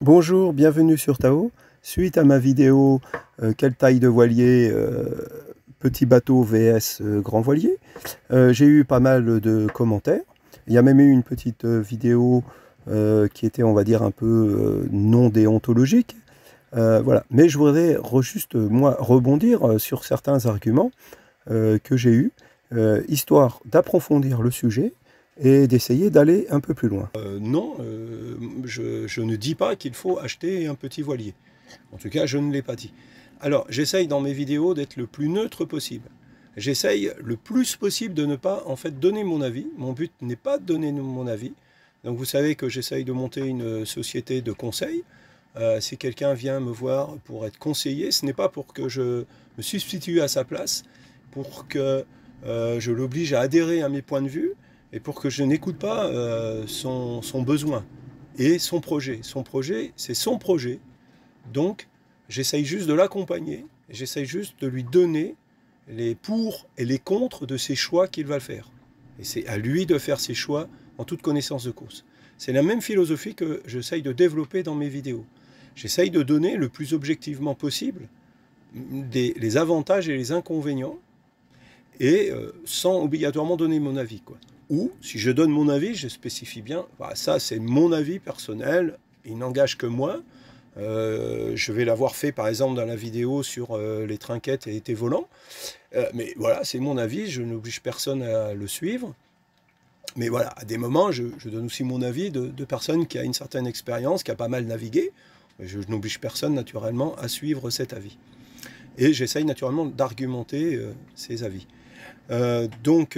Bonjour, bienvenue sur Tao. Suite à ma vidéo quelle taille de voilier petit bateau vs grand voilier, j'ai eu pas mal de commentaires. Il y a même eu une petite vidéo qui était, on va dire, un peu non déontologique. Voilà. Mais je voudrais juste moi rebondir sur certains arguments que j'ai eus, histoire d'approfondir le sujet et d'essayer d'aller un peu plus loin. Non, je ne dis pas qu'il faut acheter un petit voilier. En tout cas, je ne l'ai pas dit. Alors, j'essaye dans mes vidéos d'être le plus neutre possible. J'essaye le plus possible de ne pas, en fait, donner mon avis. Mon but n'est pas de donner mon avis. Donc, vous savez que j'essaye de monter une société de conseil. Si quelqu'un vient me voir pour être conseiller, ce n'est pas pour que je me substitue à sa place, pour que je l'oblige à adhérer à mes points de vue, et pour que je n'écoute pas son besoin et son projet. Son projet, c'est son projet. Donc, j'essaye juste de l'accompagner, j'essaye juste de lui donner les pour et les contre de ses choix qu'il va faire. Et c'est à lui de faire ses choix en toute connaissance de cause. C'est la même philosophie que j'essaye de développer dans mes vidéos. J'essaye de donner le plus objectivement possible les avantages et les inconvénients, et sans obligatoirement donner mon avis, quoi. Ou, si je donne mon avis, je spécifie bien, bah, ça c'est mon avis personnel, il n'engage que moi. Je vais l'avoir fait par exemple dans la vidéo sur les trinquettes et les thés volants. Mais voilà, c'est mon avis, je n'oblige personne à le suivre. Mais voilà, à des moments, je donne aussi mon avis de personne qui a une certaine expérience, qui a pas mal navigué. Je n'oblige personne naturellement à suivre cet avis. Et j'essaye naturellement d'argumenter ces avis. Donc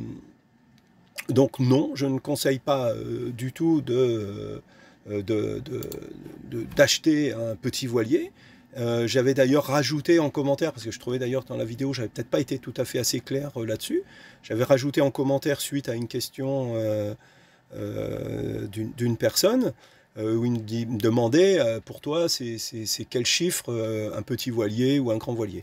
non, je ne conseille pas du tout d'acheter un petit voilier. J'avais d'ailleurs rajouté en commentaire, parce que je trouvais d'ailleurs dans la vidéo, j'avais peut-être pas été tout à fait assez clair là-dessus. J'avais rajouté en commentaire suite à une question d'une personne, où il me demandait, pour toi, c'est quel chiffre un petit voilier ou un grand voilier?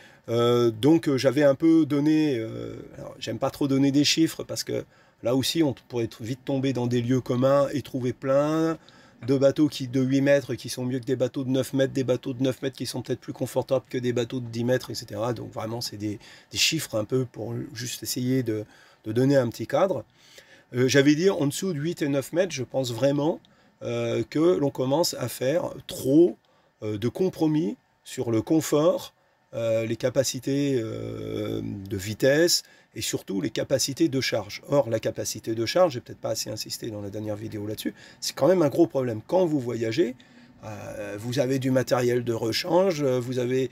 Donc j'avais un peu donné, alors j'aime pas trop donner des chiffres parce que là aussi on pourrait vite tomber dans des lieux communs et trouver plein de bateaux de 8 mètres qui sont mieux que des bateaux de 9 mètres, des bateaux de 9 mètres qui sont peut-être plus confortables que des bateaux de 10 mètres, etc. Donc vraiment c'est des chiffres un peu pour juste essayer de donner un petit cadre. J'avais dit en dessous de 8 et 9 mètres, je pense vraiment que l'on commence à faire trop de compromis sur le confort, les capacités de vitesse et surtout les capacités de charge. Or, la capacité de charge, j'ai peut-être pas assez insisté dans la dernière vidéo là-dessus, c'est quand même un gros problème. Quand vous voyagez, vous avez du matériel de rechange, vous avez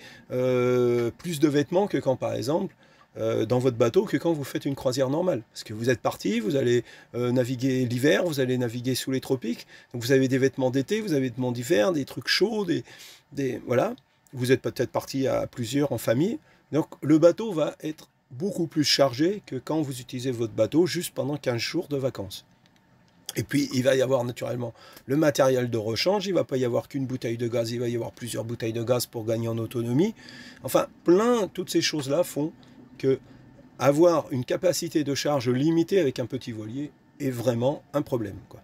plus de vêtements que quand, par exemple, dans votre bateau que quand vous faites une croisière normale. Parce que vous êtes parti, vous allez naviguer l'hiver, vous allez naviguer sous les tropiques, donc vous avez des vêtements d'été, vous avez des vêtements d'hiver, des trucs chauds, voilà. Vous êtes peut-être parti à plusieurs en famille, donc le bateau va être beaucoup plus chargé que quand vous utilisez votre bateau juste pendant 15 jours de vacances. Et puis, il va y avoir naturellement le matériel de rechange, il ne va pas y avoir qu'une bouteille de gaz, il va y avoir plusieurs bouteilles de gaz pour gagner en autonomie. Enfin, toutes ces choses-là font que avoir une capacité de charge limitée avec un petit voilier est vraiment un problème, quoi.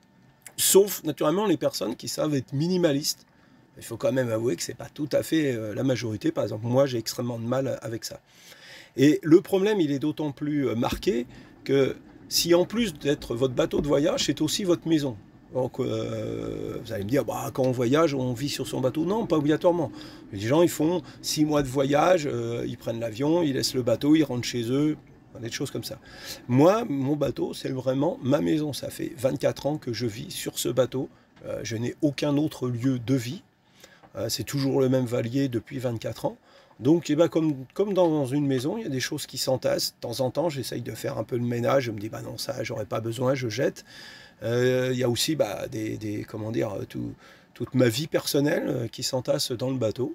Sauf, naturellement, les personnes qui savent être minimalistes. Il faut quand même avouer que ce n'est pas tout à fait la majorité. Par exemple, moi, j'ai extrêmement de mal avec ça. Et le problème, il est d'autant plus marqué que si en plus d'être votre bateau de voyage, c'est aussi votre maison. Donc, vous allez me dire, bah, quand on voyage, on vit sur son bateau. Non, pas obligatoirement. Les gens, ils font 6 mois de voyage, ils prennent l'avion, ils laissent le bateau, ils rentrent chez eux, des choses comme ça. Moi, mon bateau, c'est vraiment ma maison. Ça fait 24 ans que je vis sur ce bateau. Je n'ai aucun autre lieu de vie. C'est toujours le même voilier depuis 24 ans. Donc, comme dans une maison, il y a des choses qui s'entassent. De temps en temps, j'essaye de faire un peu de ménage. Je me dis, bah non, ça, j'aurais pas besoin, je jette. Il y a aussi comment dire, toute ma vie personnelle qui s'entasse dans le bateau.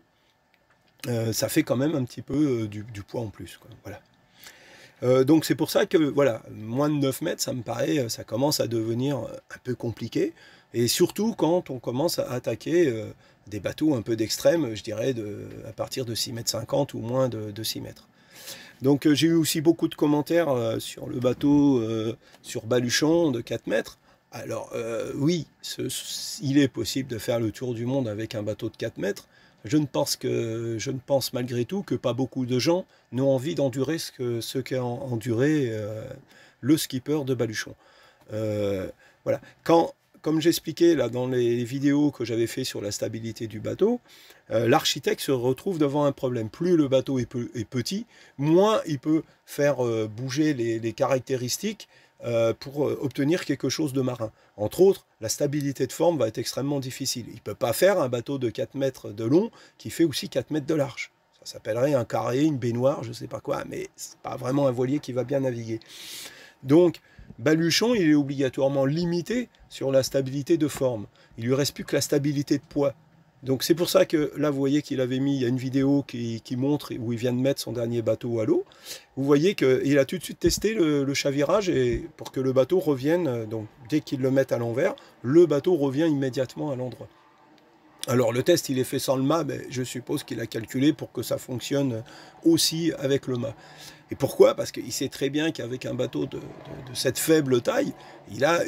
Ça fait quand même un petit peu du poids en plus, quoi. Voilà. Donc c'est pour ça que voilà, moins de 9 mètres, ça me paraît, ça commence à devenir un peu compliqué. Et surtout quand on commence à attaquer des bateaux un peu d'extrême, je dirais à partir de 6,50 m ou moins de 6 mètres. Donc j'ai eu aussi beaucoup de commentaires sur le bateau sur Baluchon de 4 mètres. Alors, oui, il est possible de faire le tour du monde avec un bateau de 4 mètres. Je ne pense malgré tout que pas beaucoup de gens n'ont envie d'endurer ce qu'a enduré le skipper de Baluchon. Voilà. Comme j'expliquais là dans les vidéos que j'avais fait sur la stabilité du bateau, l'architecte se retrouve devant un problème. Plus le bateau est petit, moins il peut faire bouger les caractéristiques pour obtenir quelque chose de marin. Entre autres, la stabilité de forme va être extrêmement difficile. Il ne peut pas faire un bateau de 4 mètres de long qui fait aussi 4 mètres de large. Ça s'appellerait un carré, une baignoire, je ne sais pas quoi, mais ce n'est pas vraiment un voilier qui va bien naviguer. Donc, Baluchon, il est obligatoirement limité sur la stabilité de forme. Il ne lui reste plus que la stabilité de poids. Donc c'est pour ça que là, vous voyez qu'il avait mis, il y a une vidéo qui montre où il vient de mettre son dernier bateau à l'eau. Vous voyez qu'il a tout de suite testé le chavirage et pour que le bateau revienne, donc dès qu'il le met à l'envers, le bateau revient immédiatement à l'endroit. Alors le test, il est fait sans le mât, mais je suppose qu'il a calculé pour que ça fonctionne aussi avec le mât. Et pourquoi? Parce qu'il sait très bien qu'avec un bateau de cette faible taille, il a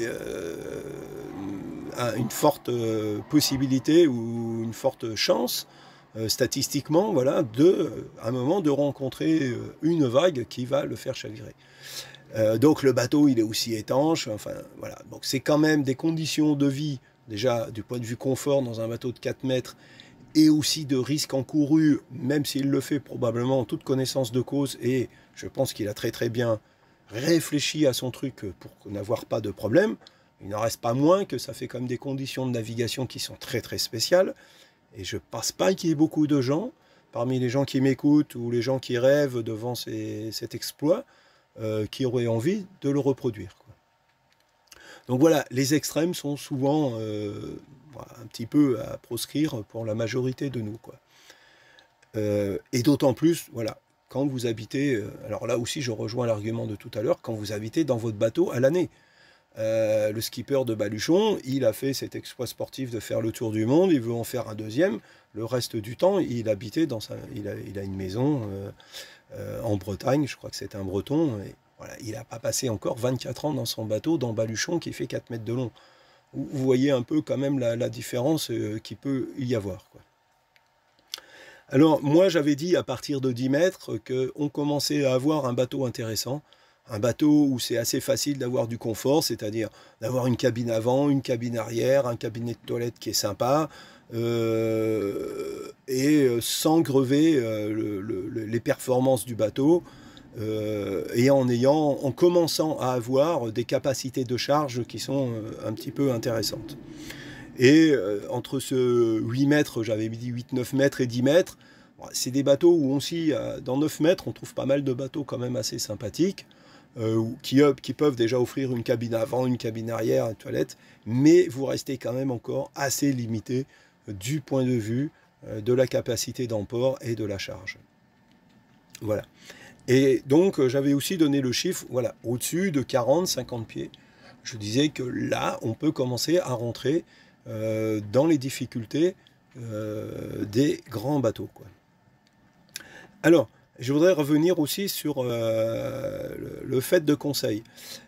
une forte possibilité ou une forte chance, statistiquement, voilà, à un moment de rencontrer une vague qui va le faire chavirer. Donc le bateau, il est aussi étanche, enfin voilà. Donc c'est quand même des conditions de vie, déjà du point de vue confort dans un bateau de 4 mètres, et aussi de risques encourus, même s'il le fait probablement en toute connaissance de cause, et je pense qu'il a très très bien réfléchi à son truc pour n'avoir pas de problème. Il n'en reste pas moins que ça fait quand même des conditions de navigation qui sont très très spéciales, et je ne pense pas qu'il y ait beaucoup de gens, parmi les gens qui m'écoutent ou les gens qui rêvent devant cet exploit, qui auraient envie de le reproduire, quoi. Donc voilà, les extrêmes sont souvent un petit peu à proscrire pour la majorité de nous, quoi. Et d'autant plus, voilà, quand vous habitez, alors là aussi je rejoins l'argument de tout à l'heure, quand vous habitez dans votre bateau à l'année. Le skipper de Baluchon, il a fait cet exploit sportif de faire le tour du monde, il veut en faire un deuxième. Le reste du temps, il habitait il a une maison en Bretagne, je crois que c'est un Breton, et voilà, il n'a pas passé encore 24 ans dans son bateau, dans Baluchon, qui fait 4 mètres de long. Vous voyez un peu quand même la différence qu'il peut y avoir, quoi. Alors, moi, j'avais dit à partir de 10 mètres qu'on commençait à avoir un bateau intéressant. Un bateau où c'est assez facile d'avoir du confort, c'est-à-dire d'avoir une cabine avant, une cabine arrière, un cabinet de toilette qui est sympa, et sans grever les performances du bateau, et en commençant à avoir des capacités de charge qui sont un petit peu intéressantes. Et entre ce 8 mètres, j'avais dit 8-9 mètres et 10 mètres, c'est des bateaux où aussi, dans 9 mètres, on trouve pas mal de bateaux quand même assez sympathiques, qui peuvent déjà offrir une cabine avant, une cabine arrière, une toilette, mais vous restez quand même encore assez limité du point de vue de la capacité d'emport et de la charge. Voilà. Et donc, j'avais aussi donné le chiffre, voilà, au-dessus de 40-50 pieds. Je disais que là, on peut commencer à rentrer dans les difficultés des grands bateaux, quoi. Alors, je voudrais revenir aussi sur le fait de conseil.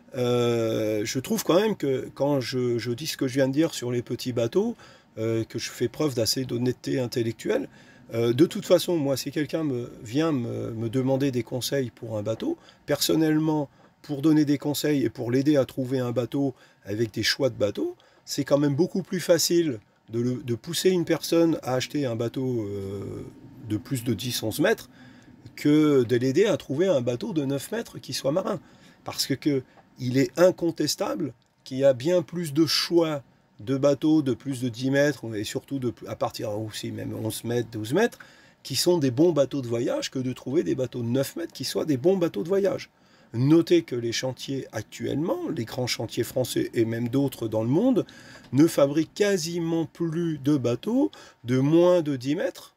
Je trouve quand même que quand je dis ce que je viens de dire sur les petits bateaux, que je fais preuve d'assez d'honnêteté intellectuelle, de toute façon, moi, si quelqu'un vient me demander des conseils pour un bateau, personnellement, pour donner des conseils et pour l'aider à trouver un bateau avec des choix de bateaux, c'est quand même beaucoup plus facile de pousser une personne à acheter un bateau de plus de 10-11 mètres que de l'aider à trouver un bateau de 9 mètres qui soit marin. Parce que il est incontestable qu'il y a bien plus de choix de bateaux de plus de 10 mètres, et surtout à partir aussi même 11 mètres, 12 mètres, qui sont des bons bateaux de voyage, que de trouver des bateaux de 9 mètres qui soient des bons bateaux de voyage. Notez que les chantiers actuellement, les grands chantiers français et même d'autres dans le monde, ne fabriquent quasiment plus de bateaux de moins de 10 mètres.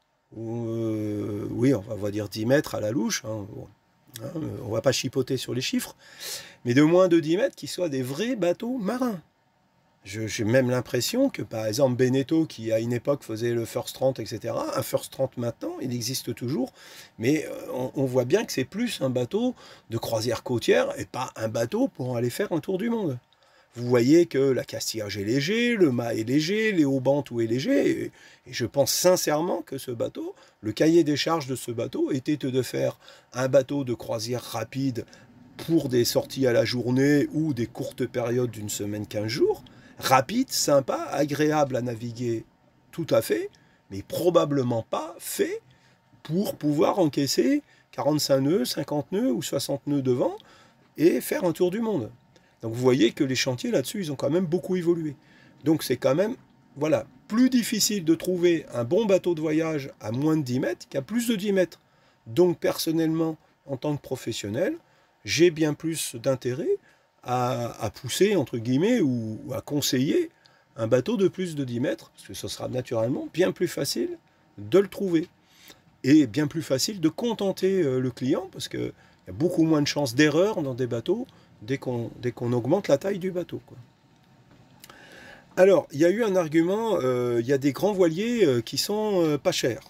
Oui, on va dire 10 mètres à la louche, hein, bon, hein, on ne va pas chipoter sur les chiffres, mais de moins de 10 mètres qui soient des vrais bateaux marins. J'ai même l'impression que, par exemple, Beneteau, qui à une époque faisait le First 30, etc., un First 30 maintenant, il existe toujours, mais on voit bien que c'est plus un bateau de croisière côtière et pas un bateau pour aller faire un tour du monde. vous voyez que l'accastillage est léger, le mât est léger, les haubans, tout est léger. Et je pense sincèrement que ce bateau, le cahier des charges de ce bateau était de faire un bateau de croisière rapide pour des sorties à la journée ou des courtes périodes d'une semaine, 15 jours. Rapide, sympa, agréable à naviguer, tout à fait, mais probablement pas fait pour pouvoir encaisser 45 nœuds, 50 nœuds ou 60 nœuds de vent et faire un tour du monde. Donc vous voyez que les chantiers là-dessus, ils ont quand même beaucoup évolué. Donc c'est quand même, voilà, plus difficile de trouver un bon bateau de voyage à moins de 10 mètres qu'à plus de 10 mètres. Donc personnellement, en tant que professionnel, j'ai bien plus d'intérêt à pousser, entre guillemets, ou à conseiller un bateau de plus de 10 mètres, parce que ce sera naturellement bien plus facile de le trouver. Et bien plus facile de contenter le client, parce qu'il y a beaucoup moins de chances d'erreur dans des bateaux dès qu'on augmente la taille du bateau, quoi. Alors, il y a eu un argument, il y a des grands voiliers qui sont pas chers.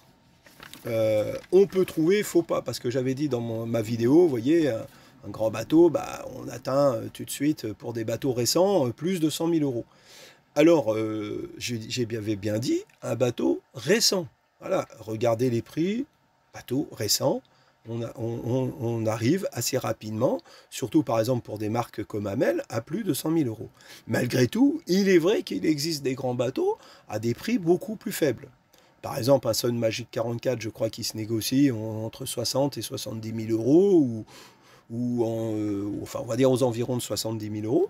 On peut trouver, faut pas, parce que j'avais dit dans ma vidéo, vous voyez, un grand bateau, bah, on atteint tout de suite, pour des bateaux récents, plus de 100 000 euros. Alors, j'avais bien dit, un bateau récent. Voilà, regardez les prix, bateau récent, on arrive assez rapidement, surtout par exemple pour des marques comme Hamel, à plus de 100 000 euros. Malgré tout, il est vrai qu'il existe des grands bateaux à des prix beaucoup plus faibles. Par exemple, un Sun Magic 44, je crois qu'il se négocie entre 60 et 70 000 euros, enfin, on va dire aux environs de 70 000 euros.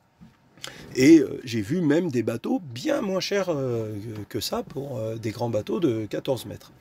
Et j'ai vu même des bateaux bien moins chers que ça pour des grands bateaux de 14 mètres.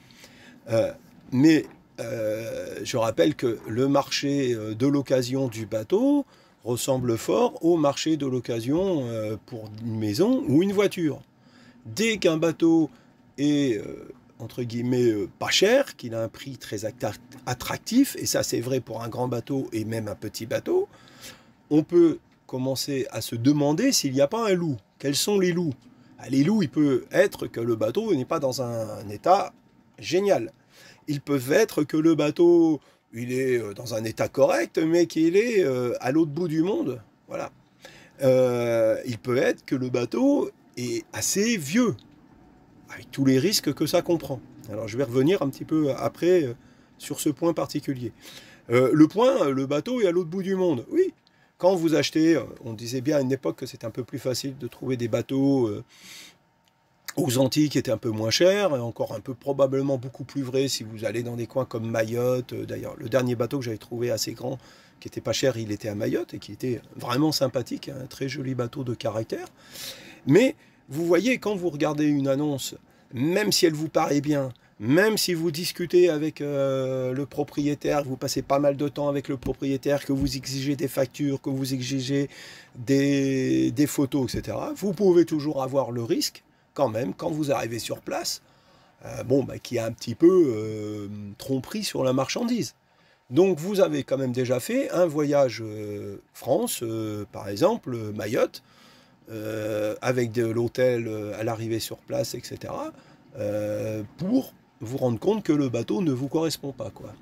Mais je rappelle que le marché de l'occasion du bateau ressemble fort au marché de l'occasion pour une maison ou une voiture. Dès qu'un bateau est entre guillemets pas cher, qu'il a un prix très attractif, et ça c'est vrai pour un grand bateau et même un petit bateau, on peut commencer à se demander s'il n'y a pas un loup. Quels sont les loups? Les loups, il peut être que le bateau n'est pas dans un état génial. Ils peuvent être que le bateau, il est dans un état correct, mais qu'il est à l'autre bout du monde. Voilà. Il peut être que le bateau est assez vieux, avec tous les risques que ça comprend. Alors je vais revenir un petit peu après sur ce point particulier. Le bateau est à l'autre bout du monde. Oui, quand vous achetez, on disait bien à une époque que c'était un peu plus facile de trouver des bateaux aux Antilles qui étaient un peu moins chers, et encore un peu probablement beaucoup plus vrai si vous allez dans des coins comme Mayotte. D'ailleurs, le dernier bateau que j'avais trouvé assez grand, qui était pas cher, il était à Mayotte et qui était vraiment sympathique, un très joli bateau de caractère. Mais vous voyez, quand vous regardez une annonce, même si elle vous paraît bien, même si vous discutez avec le propriétaire, vous passez pas mal de temps avec le propriétaire, que vous exigez des factures, que vous exigez des photos, etc., vous pouvez toujours avoir le risque, quand même, quand vous arrivez sur place, qu'il y a un petit peu tromperie sur la marchandise. Donc vous avez quand même déjà fait un voyage France, par exemple, Mayotte, avec de l'hôtel à l'arrivée sur place, etc., pour vous rendre compte que le bateau ne vous correspond pas, quoi.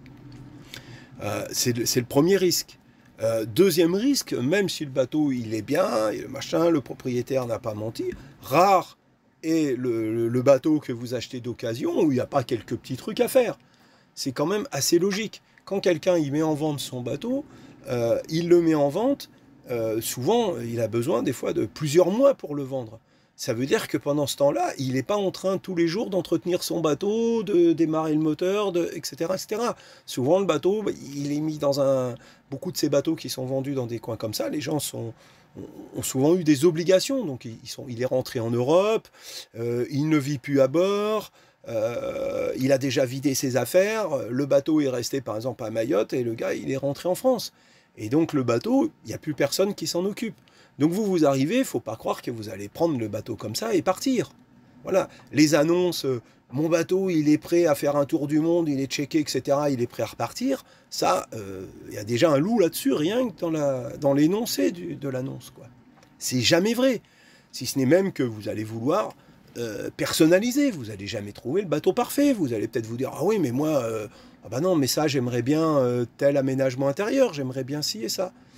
C'est le premier risque. Deuxième risque, même si le bateau il est bien, et le propriétaire n'a pas menti, rare est le bateau que vous achetez d'occasion où il n'y a pas quelques petits trucs à faire. C'est quand même assez logique. Quand quelqu'un il met en vente son bateau, il le met en vente, souvent il a besoin des fois de plusieurs mois pour le vendre. Ça veut dire que pendant ce temps-là, il n'est pas en train tous les jours d'entretenir son bateau, de démarrer le moteur, etc., etc. Souvent, le bateau, il est mis dans beaucoup de ces bateaux qui sont vendus dans des coins comme ça, les gens ont souvent eu des obligations. Donc, il est rentré en Europe, il ne vit plus à bord, il a déjà vidé ses affaires, le bateau est resté par exemple à Mayotte et le gars, il est rentré en France. Et donc, le bateau, il n'y a plus personne qui s'en occupe. Donc vous arrivez, il ne faut pas croire que vous allez prendre le bateau comme ça et partir. Voilà, les annonces, mon bateau il est prêt à faire un tour du monde, il est checké, etc., il est prêt à repartir, ça, il y a déjà un loup là-dessus, rien que dans l'énoncé de l'annonce, quoi. C'est jamais vrai, si ce n'est même que vous allez vouloir personnaliser, vous n'allez jamais trouver le bateau parfait, vous allez peut-être vous dire, ah oui, mais moi, ah bah non, mais ça, j'aimerais bien tel aménagement intérieur, j'aimerais bien ci et ça.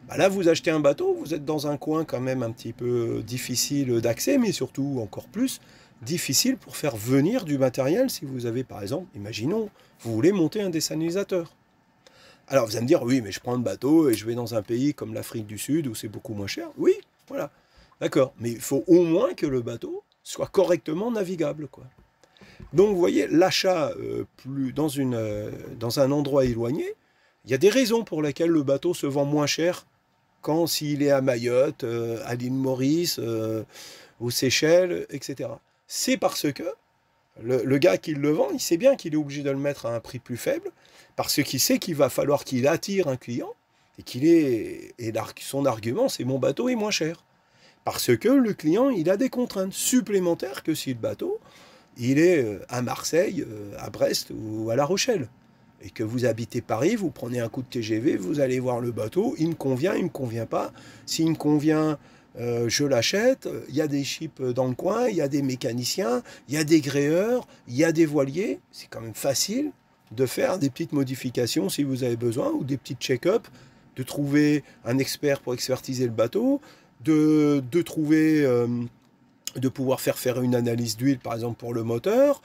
Bah là, vous achetez un bateau, vous êtes dans un coin quand même un petit peu difficile d'accès, mais surtout encore plus difficile pour faire venir du matériel si vous avez, par exemple, imaginons, vous voulez monter un désalinisateur. Alors vous allez me dire, oui, mais je prends le bateau et je vais dans un pays comme l'Afrique du Sud où c'est beaucoup moins cher. Oui, voilà, d'accord. Mais il faut au moins que le bateau soit correctement navigable, quoi. Donc vous voyez, l'achat plus dans un endroit éloigné, il y a des raisons pour lesquelles le bateau se vend moins cher quand s'il est à Mayotte, à l'île Maurice, aux Seychelles, etc. C'est parce que le gars qui le vend, il sait bien qu'il est obligé de le mettre à un prix plus faible, parce qu'il sait qu'il va falloir qu'il attire un client, et son argument, c'est mon bateau est moins cher. Parce que le client, il a des contraintes supplémentaires que si le bateau, il est à Marseille, à Brest ou à La Rochelle. Et que vous habitez Paris, vous prenez un coup de TGV, vous allez voir le bateau, il me convient, il ne me convient pas. S'il me convient, je l'achète. Il y a des chips dans le coin, il y a des mécaniciens, il y a des gréeurs, il y a des voiliers. C'est quand même facile de faire des petites modifications si vous avez besoin, ou des petits check-up, de trouver un expert pour expertiser le bateau, de trouver, de pouvoir faire une analyse d'huile, par exemple, pour le moteur,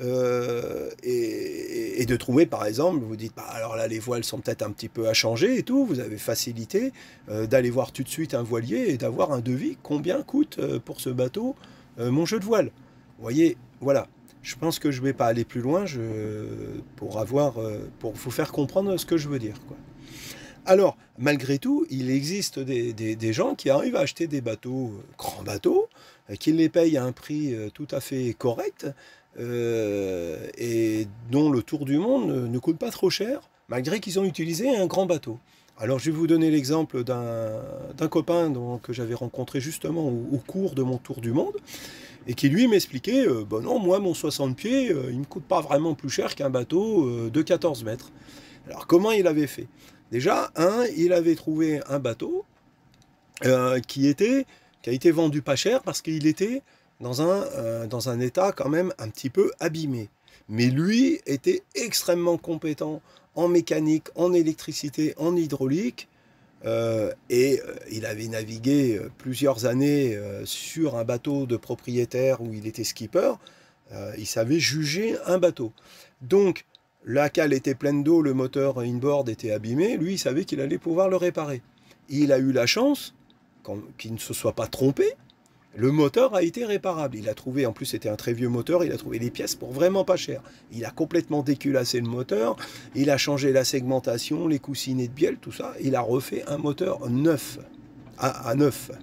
et de trouver, par exemple, vous dites, bah, alors là, les voiles sont peut-être un petit peu à changer et tout, vous avez facilité d'aller voir tout de suite un voilier et d'avoir un devis, combien coûte pour ce bateau mon jeu de voile. Vous voyez, voilà. Je pense que je ne vais pas aller plus loin pour vous faire comprendre ce que je veux dire, quoi. Alors, malgré tout, il existe des gens qui arrivent à acheter des bateaux, grands bateaux, qui les payent à un prix tout à fait correct, et dont le tour du monde ne coûte pas trop cher, malgré qu'ils ont utilisé un grand bateau. Alors, je vais vous donner l'exemple d'un copain que j'avais rencontré justement au cours de mon tour du monde, et qui lui m'expliquait, bon non, moi mon 60 pieds, il ne me coûte pas vraiment plus cher qu'un bateau de 14 mètres. Alors, comment il avait fait? Déjà, il avait trouvé un bateau qui a été vendu pas cher parce qu'il était dans un état quand même un petit peu abîmé. Mais lui était extrêmement compétent en mécanique, en électricité, en hydraulique, il avait navigué plusieurs années sur un bateau de propriétaire où il était skipper. Il savait juger un bateau. Donc, la cale était pleine d'eau, le moteur inboard était abîmé, lui il savait qu'il allait pouvoir le réparer. Il a eu la chance qu'il ne se soit pas trompé, le moteur a été réparable. Il a trouvé, en plus c'était un très vieux moteur, il a trouvé les pièces pour vraiment pas cher. Il a complètement déculassé le moteur, il a changé la segmentation, les coussinets de bielle, tout ça, il a refait un moteur neuf, à neuf.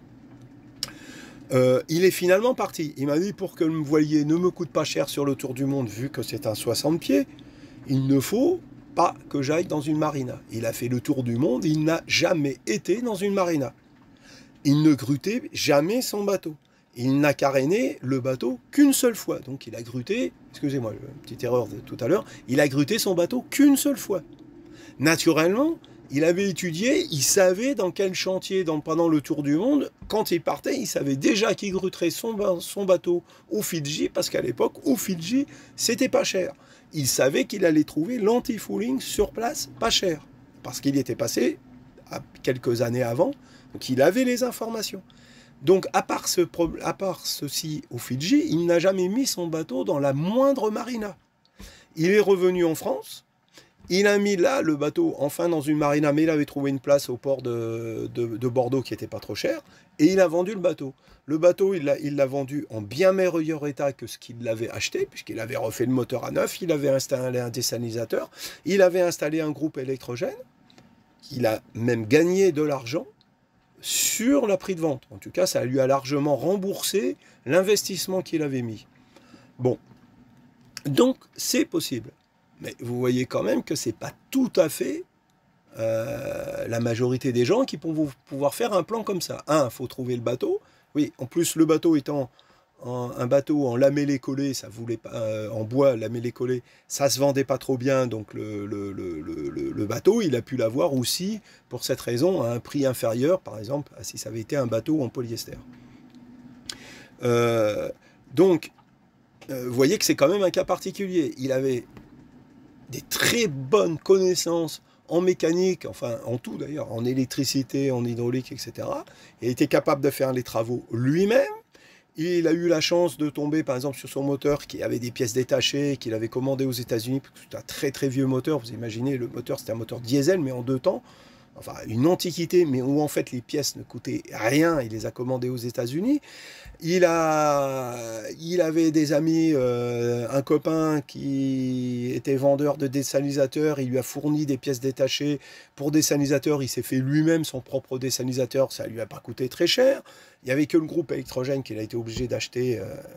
Il est finalement parti. Il m'a dit, pour que le voilier ne me coûte pas cher sur le tour du monde, vu que c'est un 60 pieds, il ne faut pas que j'aille dans une marina. Il a fait le tour du monde, il n'a jamais été dans une marina. Il ne grutait jamais son bateau. Il n'a caréné le bateau qu'une seule fois. Donc il a gruté, excusez-moi, une petite erreur de tout à l'heure, il a gruté son bateau qu'une seule fois. Naturellement, il avait étudié, il savait dans quel chantier, pendant le tour du monde, quand il partait, il savait déjà qu'il gruterait son bateau aux Fidji, parce qu'à l'époque, aux Fidji, c'était pas cher. Il savait qu'il allait trouver l'anti-fouling sur place pas cher, parce qu'il y était passé quelques années avant, donc il avait les informations. Donc à part ceci aux Fidji, il n'a jamais mis son bateau dans la moindre marina. Il est revenu en France, il a mis là le bateau enfin dans une marina, mais il avait trouvé une place au port de Bordeaux qui n'était pas trop cher, et il a vendu le bateau. Le bateau, il l'a vendu en bien meilleur état que ce qu'il l'avait acheté, puisqu'il avait refait le moteur à neuf, il avait installé un désalinisateur, il avait installé un groupe électrogène, il a même gagné de l'argent sur la prix de vente. En tout cas, ça lui a largement remboursé l'investissement qu'il avait mis. Bon, donc c'est possible. Mais vous voyez quand même que c'est pas tout à fait la majorité des gens qui vont pouvoir faire un plan comme ça. Il faut trouver le bateau. Oui, en plus, le bateau étant un bateau en lamellé collé, ça voulait pas, en bois lamellé collé, ça se vendait pas trop bien, donc le bateau, il a pu l'avoir aussi, pour cette raison, à un prix inférieur, par exemple, à si ça avait été un bateau en polyester. Donc, vous voyez que c'est quand même un cas particulier. Il avait des très bonnes connaissances en mécanique, enfin en tout d'ailleurs, en électricité, en hydraulique, etc. Il était capable de faire les travaux lui-même. Il a eu la chance de tomber par exemple sur son moteur qui avait des pièces détachées, qu'il avait commandé aux États-Unis, parce que c'est un très très vieux moteur. Vous imaginez, le moteur c'était un moteur diesel, mais en 2 temps. Enfin, une antiquité, mais où en fait les pièces ne coûtaient rien. Il les a commandées aux États-Unis. Il avait des amis, un copain qui était vendeur de désalinisateurs. Il lui a fourni des pièces détachées pour désalinisateurs. Il s'est fait lui-même son propre désalinisateurs. Ça lui a pas coûté très cher. Il n'y avait que le groupe électrogène qu'il a été obligé d'acheter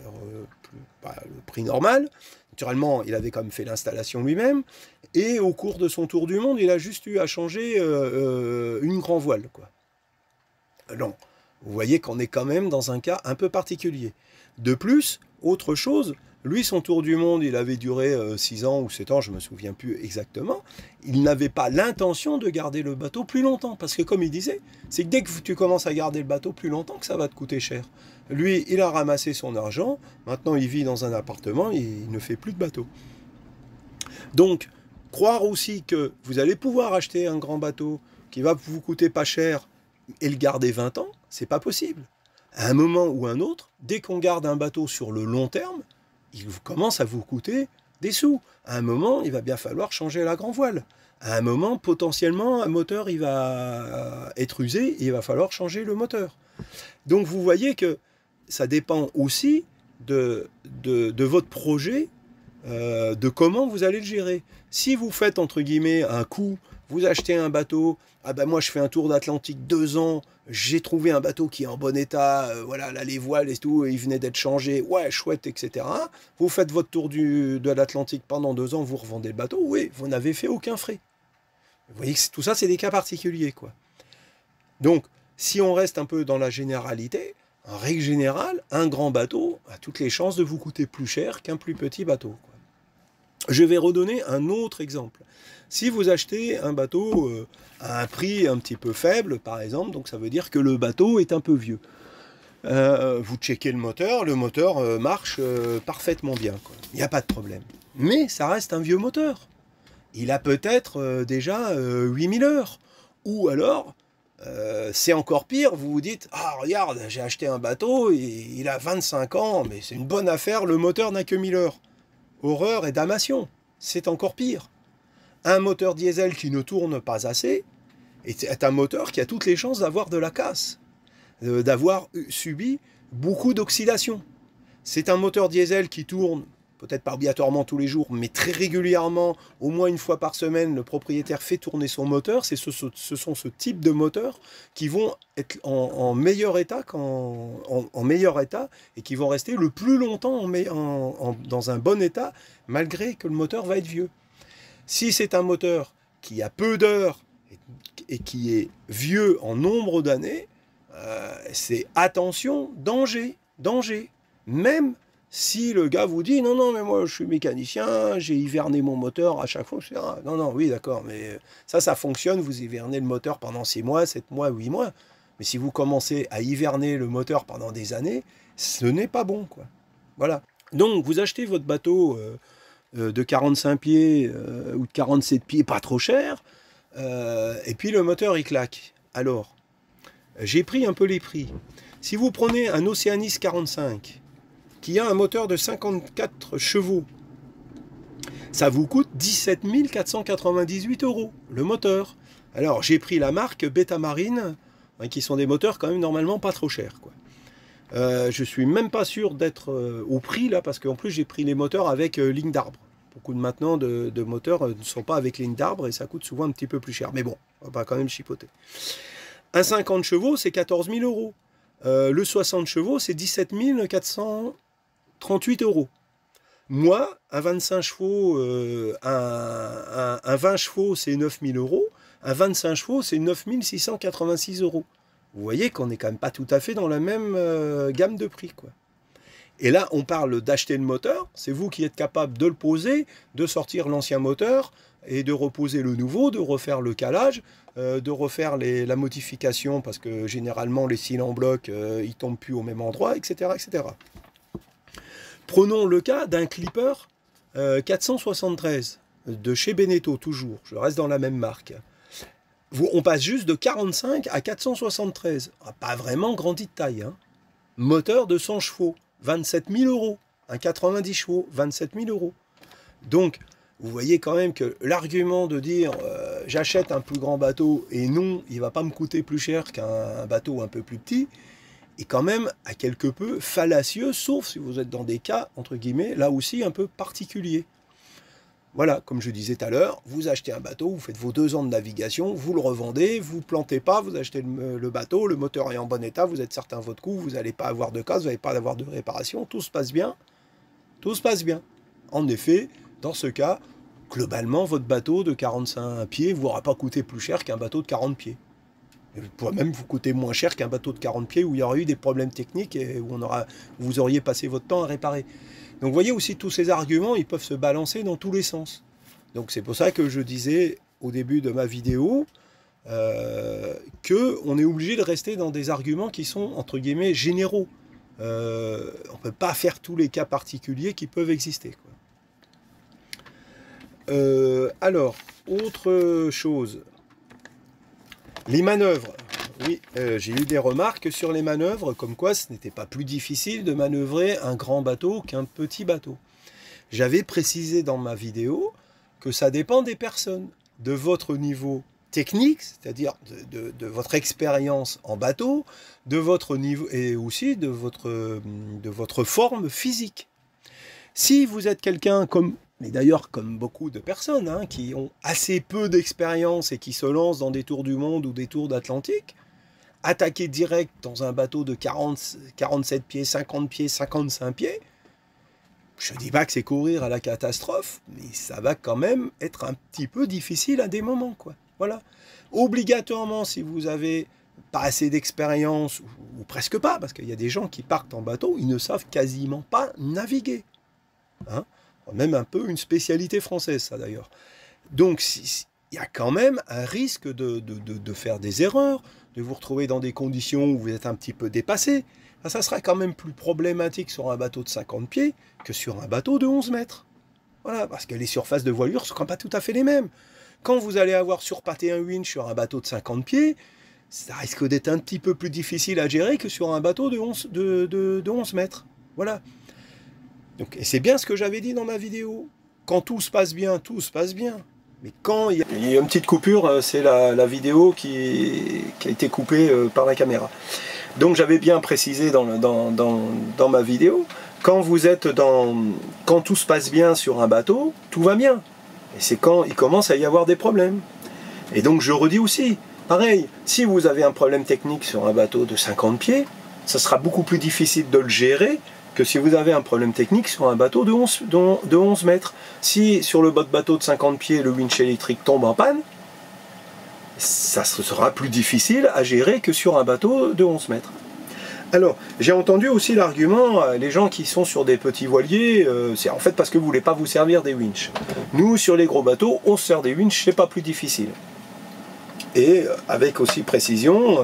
le prix normal. Naturellement, il avait quand même fait l'installation lui-même. Et au cours de son tour du monde, il a juste eu à changer une grand voile, quoi. Non, vous voyez qu'on est quand même dans un cas un peu particulier. De plus, autre chose, lui, son tour du monde, il avait duré 6 ans ou 7 ans, je ne me souviens plus exactement. Il n'avait pas l'intention de garder le bateau plus longtemps. Parce que comme il disait, c'est que dès que tu commences à garder le bateau plus longtemps, que ça va te coûter cher. Lui, il a ramassé son argent. Maintenant, il vit dans un appartement, il ne fait plus de bateau. Donc, croire aussi que vous allez pouvoir acheter un grand bateau qui va vous coûter pas cher et le garder 20 ans, c'est pas possible. À un moment ou un autre, dès qu'on garde un bateau sur le long terme, il commence à vous coûter des sous. À un moment, il va bien falloir changer la grand voile. À un moment, potentiellement, un moteur il va être usé et il va falloir changer le moteur. Donc vous voyez que ça dépend aussi de votre projet, de comment vous allez le gérer. Si vous faites, entre guillemets, un coup, vous achetez un bateau, ah ben moi je fais un tour d'Atlantique 2 ans, j'ai trouvé un bateau qui est en bon état, voilà, là les voiles et tout, il venait d'être changé, ouais, chouette, etc. Vous faites votre tour de l'Atlantique pendant 2 ans, vous revendez le bateau, oui, vous n'avez fait aucun frais. Vous voyez que tout ça, c'est des cas particuliers, quoi. Donc, si on reste un peu dans la généralité, en règle générale, un grand bateau a toutes les chances de vous coûter plus cher qu'un plus petit bateau, quoi. Je vais redonner un autre exemple. Si vous achetez un bateau à un prix un petit peu faible, par exemple, donc ça veut dire que le bateau est un peu vieux. Vous checkez le moteur marche parfaitement bien, quoi. Il n'y a pas de problème. Mais ça reste un vieux moteur. Il a peut-être déjà 8000 heures. Ou alors, c'est encore pire, vous vous dites, ah regarde, j'ai acheté un bateau, il a 25 ans, mais c'est une bonne affaire, le moteur n'a que 1000 heures. Horreur et damnation, c'est encore pire. Un moteur diesel qui ne tourne pas assez est un moteur qui a toutes les chances d'avoir de la casse, d'avoir subi beaucoup d'oxydation. C'est un moteur diesel qui tourne, peut-être pas obligatoirement tous les jours, mais très régulièrement, au moins une fois par semaine, le propriétaire fait tourner son moteur. Ce sont ce type de moteurs qui vont être en meilleur état en meilleur état et qui vont rester le plus longtemps dans un bon état, malgré que le moteur va être vieux. Si c'est un moteur qui a peu d'heures et qui est vieux en nombre d'années, c'est attention, danger, danger. Même si le gars vous dit, non, non, mais moi je suis mécanicien, j'ai hiverné mon moteur à chaque fois, etc. Non, non, oui, d'accord, mais ça fonctionne, vous hivernez le moteur pendant 6 mois, 7 mois, 8 mois. Mais si vous commencez à hiverner le moteur pendant des années, ce n'est pas bon, quoi. Voilà. Donc, vous achetez votre bateau de 45 pieds ou de 47 pieds, pas trop cher, et puis le moteur, il claque. Alors, j'ai pris un peu les prix. Si vous prenez un Oceanis 45, qui a un moteur de 54 chevaux, ça vous coûte 17 498 € le moteur. Alors j'ai pris la marque Beta Marine, hein, qui sont des moteurs quand même normalement pas trop chers, quoi. Je suis même pas sûr d'être au prix là, parce qu'en plus j'ai pris les moteurs avec ligne d'arbre. Beaucoup de maintenant de moteurs ne sont pas avec ligne d'arbre et ça coûte souvent un petit peu plus cher. Mais bon, on va quand même chipoter. Un 50 chevaux, c'est 14 000 €. Le 60 chevaux, c'est 17 438 €. Moi, un 25 chevaux, un 20 chevaux, c'est 9 000 €. Un 25 chevaux, c'est 9 686 €. Vous voyez qu'on n'est quand même pas tout à fait dans la même gamme de prix, quoi. Et là, on parle d'acheter le moteur. C'est vous qui êtes capable de le poser, de sortir l'ancien moteur et de reposer le nouveau, de refaire le calage, de refaire la modification, parce que généralement, les cils en bloc, ils tombent plus au même endroit, etc., etc. Prenons le cas d'un Clipper 473. de chez Beneteau, toujours, je reste dans la même marque. On passe juste de 45 à 473. Pas vraiment grandi de taille. Hein. Moteur de 100 chevaux, 27 000 euros. Un 90 chevaux, 27 000 euros. Donc, vous voyez quand même que l'argument de dire j'achète un plus grand bateau et non, il ne va pas me coûter plus cher qu'un bateau un peu plus petit, est quand même à quelque peu fallacieux, sauf si vous êtes dans des cas, entre guillemets, là aussi un peu particuliers. Voilà, comme je disais tout à l'heure, vous achetez un bateau, vous faites vos 2 ans de navigation, vous le revendez, vous ne plantez pas, vous achetez le bateau, le moteur est en bon état, vous êtes certain de votre coût, vous n'allez pas avoir de casse, vous n'allez pas avoir de réparation, tout se passe bien. Tout se passe bien. En effet, dans ce cas, globalement, votre bateau de 45 pieds ne vous aura pas coûté plus cher qu'un bateau de 40 pieds. Il pourrait même vous coûter moins cher qu'un bateau de 40 pieds où il y aurait eu des problèmes techniques et où vous auriez passé votre temps à réparer. Donc vous voyez aussi tous ces arguments, ils peuvent se balancer dans tous les sens. Donc c'est pour ça que je disais au début de ma vidéo qu'on est obligé de rester dans des arguments qui sont entre guillemets généraux. On ne peut pas faire tous les cas particuliers qui peuvent exister, quoi. Alors, autre chose. Les manœuvres. Oui, j'ai eu des remarques sur les manœuvres, comme quoi ce n'était pas plus difficile de manœuvrer un grand bateau qu'un petit bateau. J'avais précisé dans ma vidéo que ça dépend des personnes, de votre niveau technique, c'est-à-dire de votre expérience en bateau, de votre niveau et aussi de votre forme physique. Si vous êtes quelqu'un comme, mais d'ailleurs comme beaucoup de personnes hein, qui ont assez peu d'expérience et qui se lancent dans des tours du monde ou des tours d'Atlantique, attaquer direct dans un bateau de 47 pieds, 50 pieds, 55 pieds, je ne dis pas que c'est courir à la catastrophe, mais ça va quand même être un petit peu difficile à des moments, quoi. Voilà. Obligatoirement, si vous n'avez pas assez d'expérience, ou presque pas, parce qu'il y a des gens qui partent en bateau, ils ne savent quasiment pas naviguer. Hein, même un peu une spécialité française, ça d'ailleurs. Donc, il y a quand même un risque de faire des erreurs, de vous retrouver dans des conditions où vous êtes un petit peu dépassé. Ça sera quand même plus problématique sur un bateau de 50 pieds que sur un bateau de 11 mètres. Voilà, parce que les surfaces de voilure ne sont quand même pas tout à fait les mêmes. Quand vous allez avoir surpâté un winch sur un bateau de 50 pieds, ça risque d'être un petit peu plus difficile à gérer que sur un bateau de 11 mètres. Voilà. Donc, et c'est bien ce que j'avais dit dans ma vidéo. Quand tout se passe bien, tout se passe bien. Mais quand il y a une petite coupure, c'est la vidéo qui a été coupée par la caméra. Donc j'avais bien précisé dans ma vidéo, quand tout se passe bien sur un bateau, tout va bien. Et c'est quand il commence à y avoir des problèmes. Et donc je redis aussi, pareil, si vous avez un problème technique sur un bateau de 50 pieds, ça sera beaucoup plus difficile de le gérer que si vous avez un problème technique sur un bateau de 11 mètres. Si sur le bateau de 50 pieds, le winch électrique tombe en panne, ça sera plus difficile à gérer que sur un bateau de 11 mètres. Alors, j'ai entendu aussi l'argument, les gens qui sont sur des petits voiliers, c'est en fait parce que vous ne voulez pas vous servir des winches. Nous, sur les gros bateaux, on se sert des winches, c'est pas plus difficile. Et avec aussi précision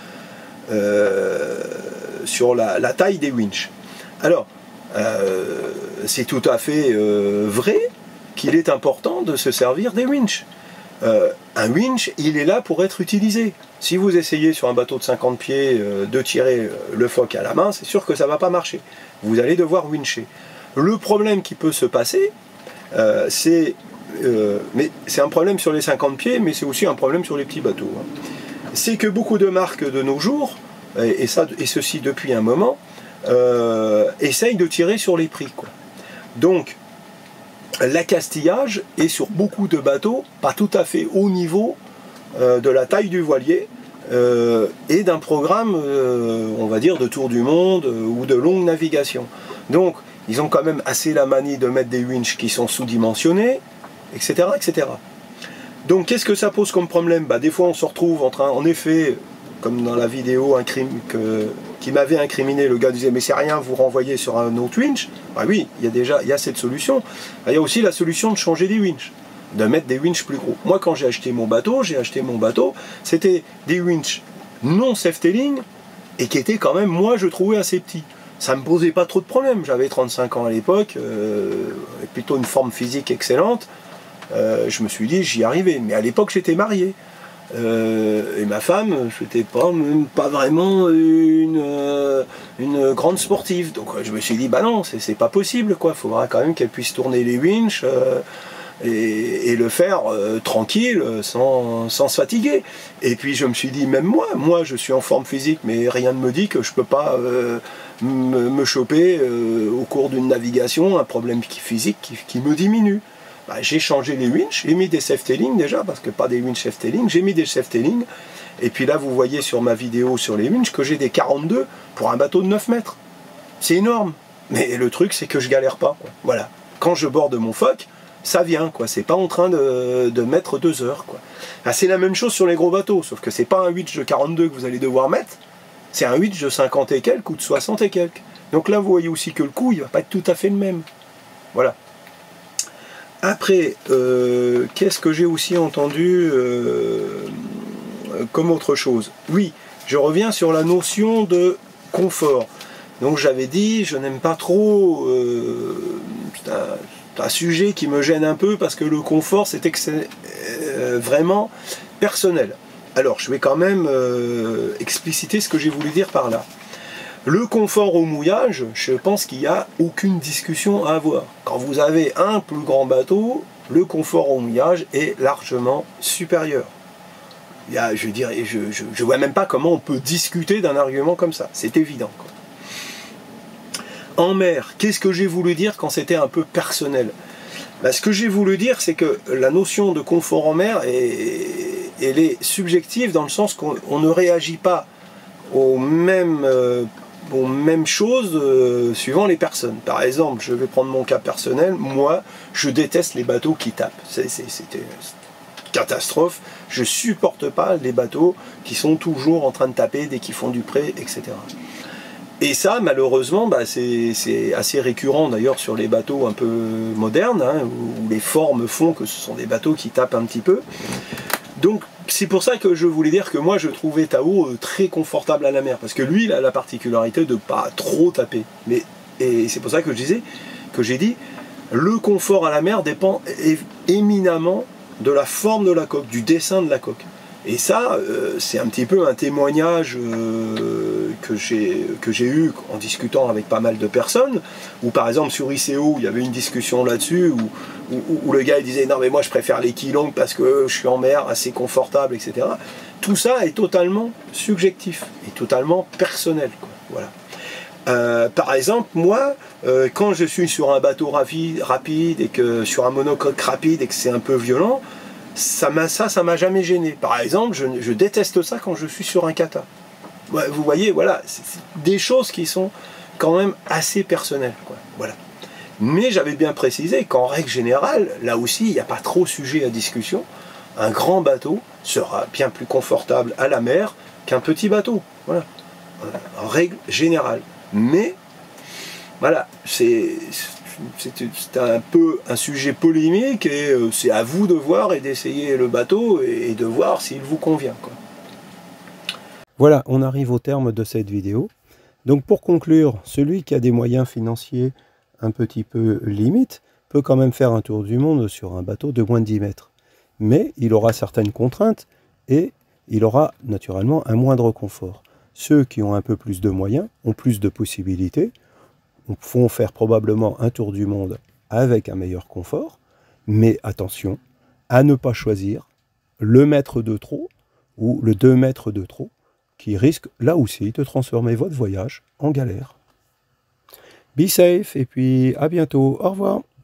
sur la taille des winches. Alors, c'est tout à fait vrai qu'il est important de se servir des winches. Un winch, il est là pour être utilisé. Si vous essayez sur un bateau de 50 pieds de tirer le foc à la main, c'est sûr que ça ne va pas marcher. Vous allez devoir wincher. Le problème qui peut se passer, c'est un problème sur les 50 pieds, mais c'est aussi un problème sur les petits bateaux. Hein. C'est que beaucoup de marques de nos jours, et ceci depuis un moment, essayent de tirer sur les prix, quoi. Donc, l'accastillage est sur beaucoup de bateaux pas tout à fait au niveau de la taille du voilier et d'un programme, on va dire, de tour du monde ou de longue navigation. Donc, ils ont quand même assez la manie de mettre des winches qui sont sous-dimensionnés, etc., etc. Donc, qu'est-ce que ça pose comme problème? Des fois, on se retrouve en effet, comme dans la vidéo qui m'avait incriminé, le gars disait mais c'est rien, vous renvoyez sur un autre winch. Oui, il y a cette solution. Il y a aussi la solution de changer des winches, de mettre des winches plus gros. Moi quand j'ai acheté mon bateau, c'était des winches non safety-ling et qui étaient quand même, moi je trouvais assez petits. Ça me posait pas trop de problèmes, j'avais 35 ans à l'époque, plutôt une forme physique excellente. je me suis dit j'y arrivais. Mais à l'époque j'étais marié. Et ma femme, c'était pas vraiment une grande sportive. Donc je me suis dit, bah non, c'est pas possible, quoi. Il faudra quand même qu'elle puisse tourner les winches et le faire tranquille, sans se fatiguer. Et puis je me suis dit, même moi je suis en forme physique, mais rien ne me dit que je peux pas me choper au cours d'une navigation un problème physique qui me diminue. Bah, j'ai changé les winches, j'ai mis des safety-link déjà, parce que pas des winches safety-link, j'ai mis des safety-link, et puis là vous voyez sur ma vidéo sur les winches que j'ai des 42 pour un bateau de 9 mètres. C'est énorme, mais le truc c'est que je galère pas, quoi. Voilà. Quand je borde mon phoque, ça vient, quoi. C'est pas en train de mettre 2 heures, quoi. Ah, c'est la même chose sur les gros bateaux, sauf que c'est pas un winch de 42 que vous allez devoir mettre, c'est un winch de 50 et quelques ou de 60 et quelques. Donc là vous voyez aussi que le coût il va pas être tout à fait le même. Voilà. Après, qu'est-ce que j'ai aussi entendu comme autre chose? Oui, je reviens sur la notion de confort. Donc j'avais dit, je n'aime pas trop, c'est un sujet qui me gêne un peu parce que le confort, c'est vraiment personnel. Alors, je vais quand même expliciter ce que j'ai voulu dire par là. Le confort au mouillage, je pense qu'il n'y a aucune discussion à avoir. Quand vous avez un plus grand bateau, le confort au mouillage est largement supérieur. Je veux dire, je vois même pas comment on peut discuter d'un argument comme ça. C'est évident, quoi. En mer, qu'est-ce que j'ai voulu dire quand c'était un peu personnel? Ben, ce que j'ai voulu dire, c'est que la notion de confort en mer, elle est subjective dans le sens qu'on ne réagit pas aux mêmes choses suivant les personnes. Par exemple, je vais prendre mon cas personnel, moi, je déteste les bateaux qui tapent. C'était catastrophe. Je supporte pas les bateaux qui sont toujours en train de taper dès qu'ils font du près, etc. Et ça, malheureusement, bah, c'est assez récurrent d'ailleurs sur les bateaux un peu modernes, hein, où les formes font que ce sont des bateaux qui tapent un petit peu. Donc, c'est pour ça que je voulais dire que moi, je trouvais Tao très confortable à la mer, parce que lui, il a la particularité de ne pas trop taper. Et c'est pour ça que j'ai dit, le confort à la mer dépend éminemment de la forme de la coque, du dessin de la coque. Et ça, c'est un petit peu un témoignage que j'ai eu en discutant avec pas mal de personnes, où par exemple sur ICO, il y avait une discussion là-dessus, où le gars il disait « Non mais moi je préfère les quilles longues parce que je suis en mer, assez confortable, etc. » Tout ça est totalement subjectif, et totalement personnel, quoi. Voilà. Par exemple, moi, quand je suis sur un bateau rapide et que sur un monocoque rapide et que c'est un peu violent, ça m'a jamais gêné. Par exemple, je déteste ça quand je suis sur un kata. Ouais, vous voyez, voilà, c'est des choses qui sont quand même assez personnelles, quoi. Voilà. Mais j'avais bien précisé qu'en règle générale, là aussi, il n'y a pas trop sujet à discussion. Un grand bateau sera bien plus confortable à la mer qu'un petit bateau. Voilà. En règle générale. Mais, voilà, c'est un peu un sujet polémique et c'est à vous de voir et d'essayer le bateau et de voir s'il vous convient, quoi. Voilà, on arrive au terme de cette vidéo. Donc pour conclure, celui qui a des moyens financiers un petit peu limites peut quand même faire un tour du monde sur un bateau de moins de 10 mètres. Mais il aura certaines contraintes et il aura naturellement un moindre confort. Ceux qui ont un peu plus de moyens ont plus de possibilités, font faire probablement un tour du monde avec un meilleur confort, mais attention à ne pas choisir le mètre de trop ou le 2 mètres de trop, qui risque là aussi de transformer votre voyage en galère. Be safe et puis à bientôt. Au revoir.